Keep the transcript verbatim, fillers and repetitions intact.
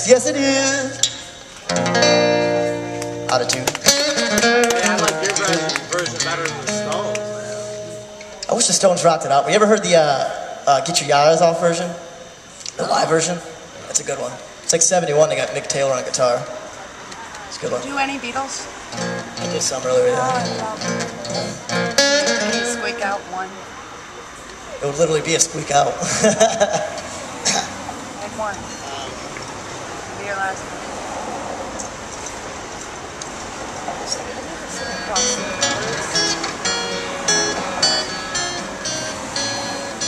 Yes, it is. Out of tune. Yeah, I like your version, version better than the Stones, man. I wish the Stones rocked it out. You ever heard the uh, uh, Get Your Yaras Off version? The live version? That's a good one. It's like seventy-one, they got Mick Taylor on guitar. It's a good one. Do any Beatles? I did some earlier, Oh, yeah. I love it. Can you squeak out one? It would literally be a squeak out. Like one. Be your last one.